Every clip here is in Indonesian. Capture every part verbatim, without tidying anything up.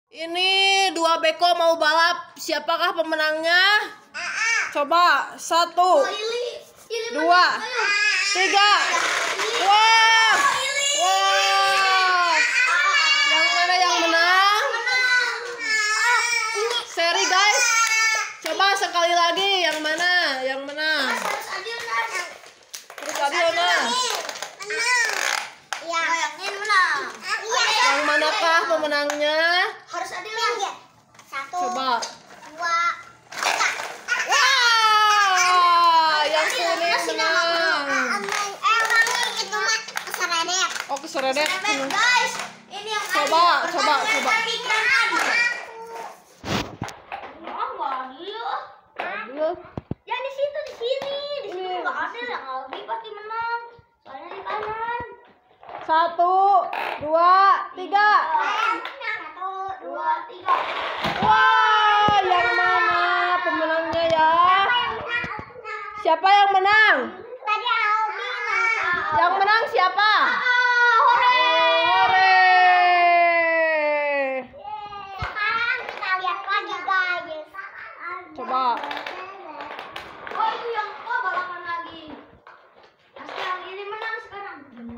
Ini dua beko mau balap. Siapakah pemenangnya? Coba satu, dua, tiga. Wah, wah. Yang mana yang menang? Seri guys. Coba sekali lagi yang mana yang menang? Terus adil nah. Yang manakah pemenangnya? Harus adil ya. Satu. Coba. Dua. Wah, yang kuning menang. Emang itu mah keseredek. Oh, keseredek. Guys, ini yang Coba, coba, coba. Adil. Ya di situ, di sini, di situ nggak adil, yang Aldi pasti menang. Soalnya di kanan. Satu, dua, tiga. Satu, dua, tiga. Wah, yang mana pemenangnya ya? Siapa yang menang? Tadi Aldi menang. Yang menang siapa? Hore. Hore. Sekarang kita lihat lagi guys. Coba. Oh itu yang oh balapan lagi. Pasti yang ini menang sekarang.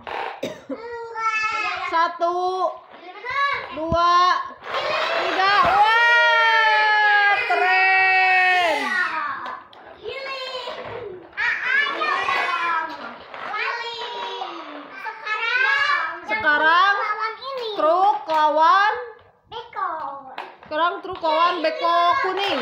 Satu, Ini menang. dua, tiga. Wah, keren. Ini. Sekarang. Sekarang lawan ini. truk lawan. Beko. Sekarang truk lawan beko kuning.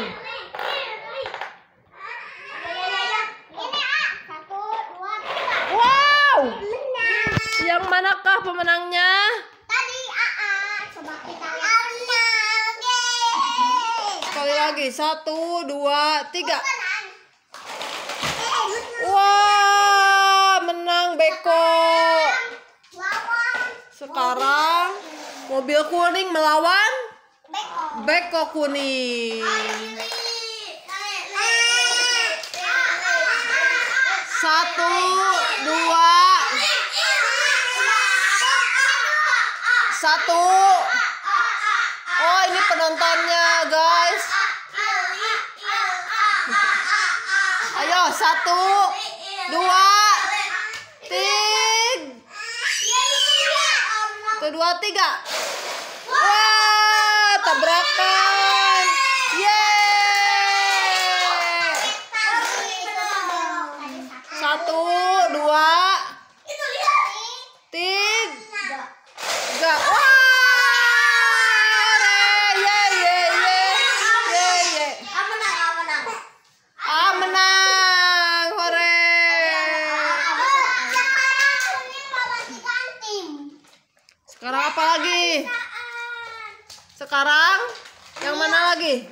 Wow. Yang manakah pemenangnya? Tadi A A. Coba kita lihat. Sekali lagi. Satu, dua, tiga. Wah, menang beko. Sekarang mobil kuning melawan Beko. beko kuning. Satu, dua, satu. Oh, ini penontonnya, guys. Ayo, satu, dua, tiga. Satu, dua, tiga. Wah, tabrakan. Yeay. Satu, dua, tiga. Wah. Ye, ye, ye. Ye, ye. Ah, menang. Hore. Sekarang apa lagi? Sekarang yang mana lagi?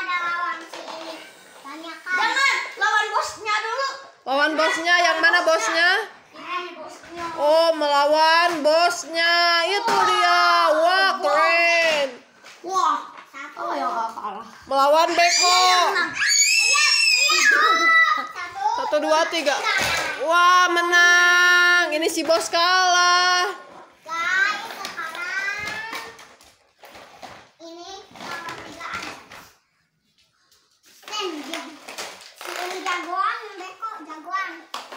Jangan lawan bosnya dulu. Lawan bosnya, yang mana bosnya? Oh, melawan bosnya. Itu dia. Wah, keren. Wah, satu yang kalah. Melawan beko. Satu, dua, tiga. Wah, menang. Ini si bos kalah. Guys, sekarang ini sama tiga ada. Dan si jagoan, beko jagoan.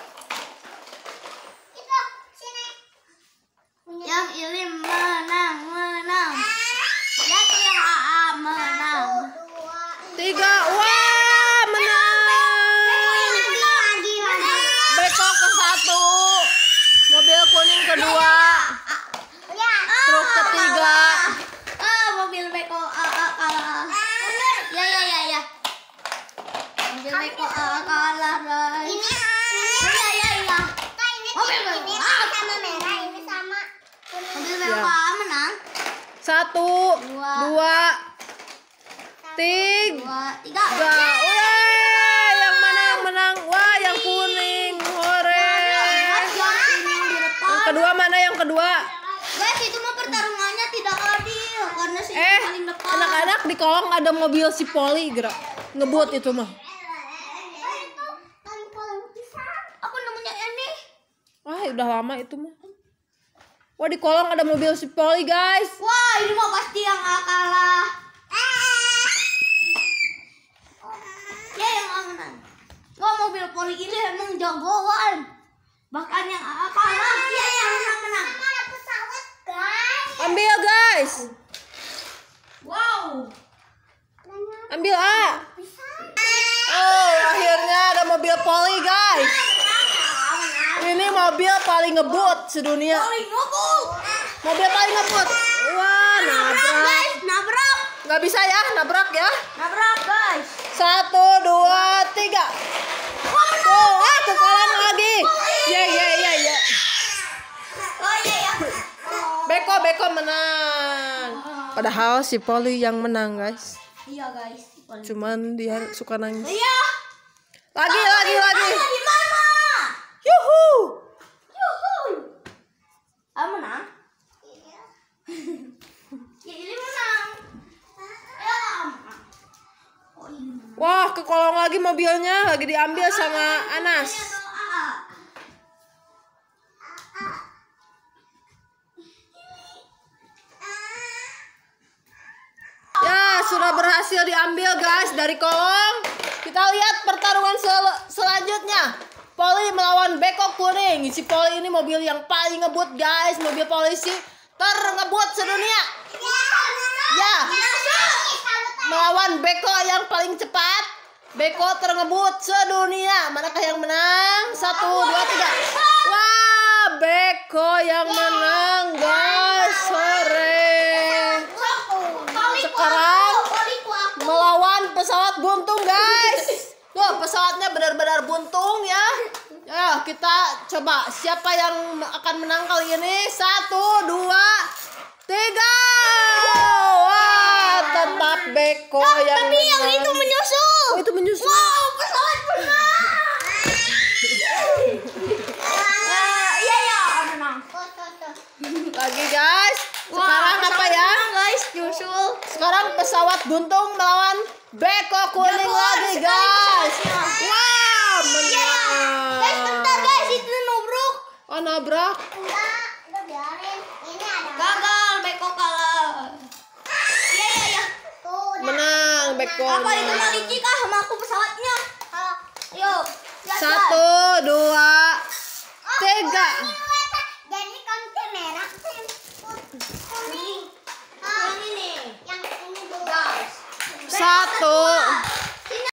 Itu sini. Yang ini menang, menang. Ya tuh yang A A menang. Dua, Tiga. Wah, menang. lagi lagi. Beko ke satu. Mobil kuning kedua. Ya. Truk ketiga. Ah, mobil beko A A kalah. Ya ya ya ya. Mobil beko A A kalah, guys. Ini Ya ya ya. Kak, ini Mobil ini beko. sama merah, ini sama kuning. Mobil beko Ya. A A menang. Satu, Dua. dua, tiga. Dua, tiga. Wah, yang mana yang menang? Wah, yang kuning. Hore. Yang kedua mana yang kedua? Guys, itu mah pertarungannya tidak adil karena si Eh, paling depan. anak-anak di kolong ada mobil si Poli gerak. Ngebut itu mah. Itu kan kolong pisang. Aku namanya ini. Wah, udah lama itu mah. Wah, di kolong ada mobil si Poli, guys. Wah, ini mah pasti yang A kalah. jagoan. Bahkan yang A A kalah, dia yang menang-menang. Ada pesawat, guys. Ambil guys. Wow. Ambil A. Oh, akhirnya ada mobil poli guys. Ini mobil paling ngebut sedunia. Paling ngebut. Mobil paling ngebut. Wah, nabrak. Guys, nabrak. Nggak bisa ya, nabrak ya. Nabrak, guys. Satu, dua, tiga. Oh, ah, kekalan lagi. Ya, ya, ya, ya. Oh iya ya. Beko, Beko menang. Padahal si Poli yang menang guys. Iya, guys. Cuman dia suka nangis. Iya. Lagi, lagi, lagi. Di mana? Yuhu. Yuhu. Ah, menang. Ya, ini menang. Ya, menang. Oh, ini menang. Wah, kekolong lagi mobilnya. Lagi diambil sama Anas. Ya, sudah berhasil diambil guys dari kolong. Kita lihat pertarungan sel selanjutnya. Poli melawan Beko kuning. Si Poli ini mobil yang paling ngebut guys. Mobil polisi terngebut sedunia. Ya. Melawan Beko yang paling cepat. Beko terngebut sedunia. Manakah yang menang? Satu, dua, tiga. Wah, Beko yang menang guys. Sore. Sekarang melawan pesawat buntung guys. Tuh, pesawatnya benar-benar buntung ya. Ya, kita coba siapa yang akan menang kali ini. Satu, dua, tiga. Wah, tetap Beko yang Tapi yang menang. itu menyusul. Oh, itu menyusul. Wow, pesawat menang. Ah, iya ya, menang. Lagi guys. Sekarang Wah, apa ya? menang, guys, nyusul. Sekarang pesawat buntung melawan Beko kuning Jagoan lagi sekali guys. pesawatnya. Wah, menang. Guys, bentar guys, itu nubruk. Oh, nabrak. Enggak, udah biarin. Ini ada. Gagal, Beko kalah. Iya, iya, iya. Tuh, udah. Menang Beko. Apa itu menang. Maliki kah sama aku pesawatnya? Kalau Yuk, lihat, Satu, dua, tiga. jadi kamu merah kuning. guys. Yang ini. Yang ini dulu. Guys. Satu,